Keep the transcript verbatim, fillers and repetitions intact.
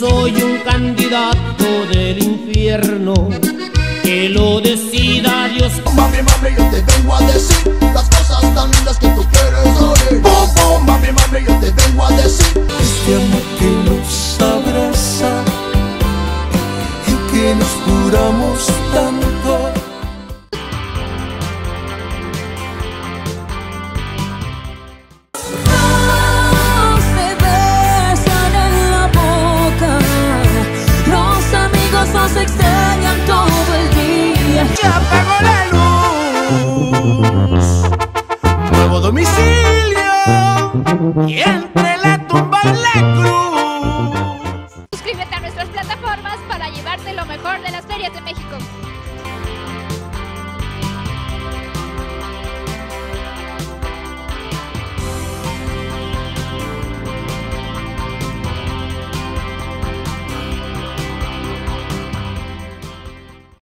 soy un candidato del infierno, que lo decida Dios. Mami, mami, yo te vengo a decir las cosas tan lindas que tú quieres oír. Bom, bom, mami, mami, yo te vengo a decir este amor que nos abraza y que nos juramos tanto. Nos extrañan todo el día. Se apagó la luz, nuevo domicilio y entre la tumba y la cruz. Suscríbete a nuestras plataformas para llevarte lo mejor de las ferias de México.